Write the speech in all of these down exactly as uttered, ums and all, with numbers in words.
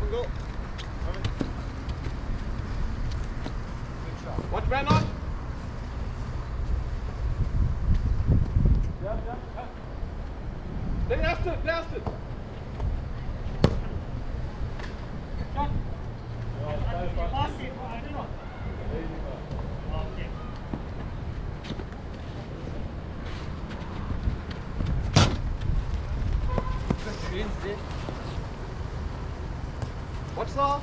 go. Watch man on. Yeah, yeah, yeah. Play after, play after. Shot. Pass it. I don't know. Okay. What's up?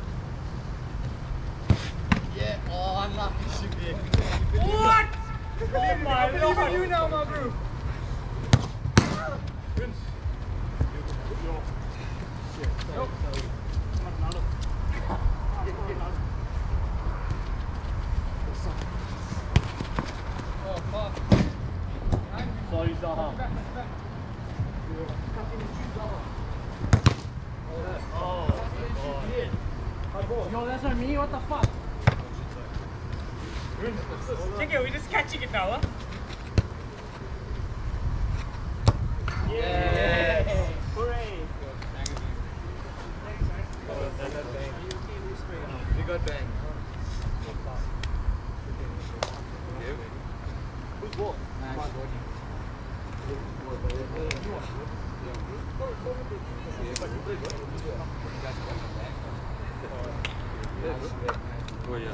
Yeah, oh, unlucky Shabir. What? Oh my lord! Even you now, my bro. Vince. Shit. Nope. Oh fuck. Sorry, Zaha. Yo, that's not me, what the fuck? Check it, we're just catching it now, huh? Yeah! Hooray! We got bang. Who's ball? Oh yeah.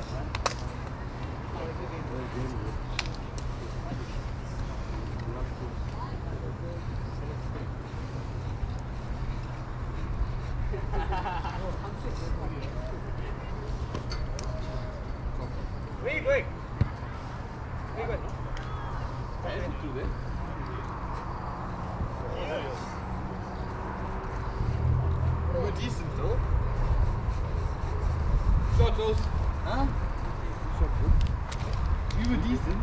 Wait, wait. Wait, wait. I didn't do this. You were decent though. Short those. Huh? You were decent.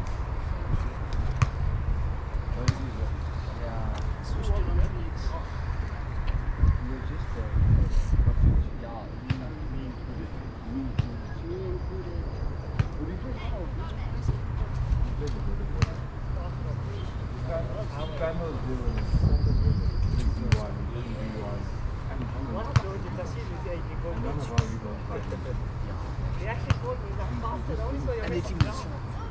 Yeah. Switched to the next. You're just there. Yeah, me included. Me included. Me included. What did you do? Our panel is doing D one, D one. One of those, you can see the you go. None of our people play. They actually told me that faster, only so you're missing ground.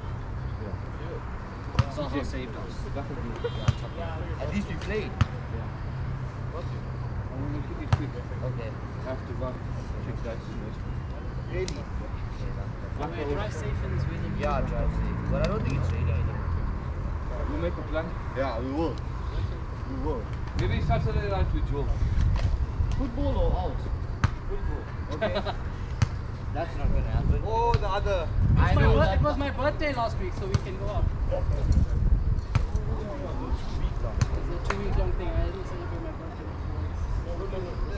Zaha saved us. At least we played. Yeah. What? I'm going to keep it quick. Okay. After one, check that. Really? Wait, drive safe in this winning. Yeah, drive safe. But I don't think it's raining anymore. We'll make a plan. Yeah, we will. We will. Maybe Saturday night with Joe. Football or out? Football. Okay. That's not going to happen. Oh, the other. I I know. know. My, That it was my birthday last week, so we can go up. It's a two week long thing. I didn't celebrate my birthday.